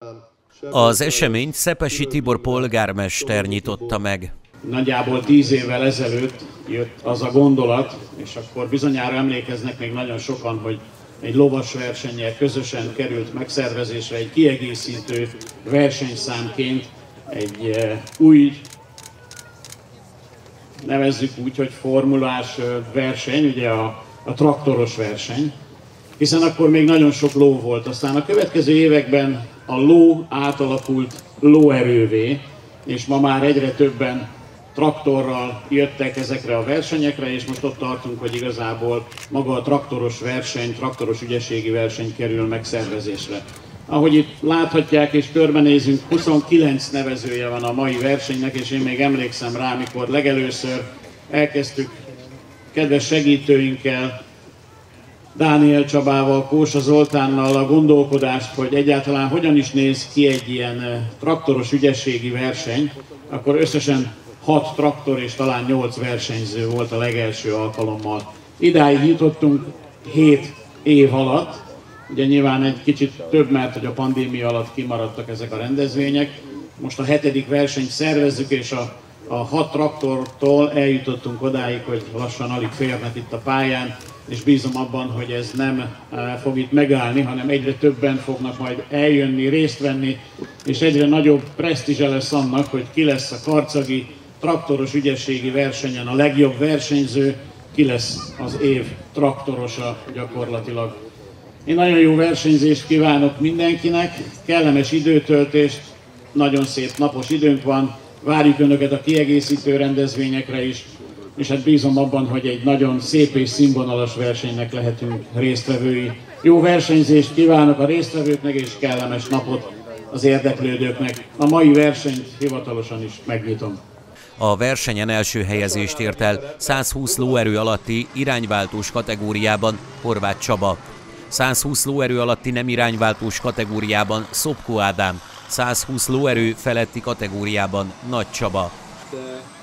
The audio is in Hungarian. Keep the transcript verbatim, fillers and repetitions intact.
Az eseményt Szepesi Tibor polgármester nyitotta meg. Nagyjából tíz évvel ezelőtt jött az a gondolat, és akkor bizonyára emlékeznek még nagyon sokan, hogy egy lovas versennyel közösen került megszervezésre egy kiegészítő versenyszámként egy új, nevezzük úgy, hogy formulás verseny, ugye a, a traktoros verseny, hiszen akkor még nagyon sok ló volt. Aztán a következő években a ló átalakult lóerővé, és ma már egyre többen traktorral jöttek ezekre a versenyekre, és most ott tartunk, hogy igazából maga a traktoros verseny, traktoros ügyességi verseny kerül megszervezésre. Ahogy itt láthatják és körbenézünk, huszonkilenc nevezője van a mai versenynek, és én még emlékszem rá, amikor legelőször elkezdtük kedves segítőinkkel, Dániel Csabával, Kósa Zoltánnal a gondolkodást, hogy egyáltalán hogyan is néz ki egy ilyen traktoros ügyességi verseny, akkor összesen hat traktor és talán nyolc versenyző volt a legelső alkalommal. Idáig jutottunk hét év alatt, ugye nyilván egy kicsit több, mert hogy a pandémia alatt kimaradtak ezek a rendezvények. Most a hetedik versenyt szervezzük, és a, a hat traktortól eljutottunk odáig, hogy lassan alig férnek itt a pályán, és bízom abban, hogy ez nem fog itt megállni, hanem egyre többen fognak majd eljönni, részt venni, és egyre nagyobb presztízse lesz annak, hogy ki lesz a karcagi traktoros ügyességi versenyen a legjobb versenyző, ki lesz az év traktorosa gyakorlatilag. Én nagyon jó versenyzést kívánok mindenkinek, kellemes időtöltést, nagyon szép napos időnk van, várjuk Önöket a kiegészítő rendezvényekre is, és hát bízom abban, hogy egy nagyon szép és színvonalas versenynek lehetünk résztvevői. Jó versenyzést kívánok a résztvevőknek, és kellemes napot az érdeklődőknek. A mai versenyt hivatalosan is megnyitom. A versenyen első helyezést ért el százhúsz lóerő alatti irányváltós kategóriában Horváth Csaba, százhúsz lóerő alatti nem irányváltós kategóriában Szopko Ádám, százhúsz lóerő feletti kategóriában Nagy Csaba.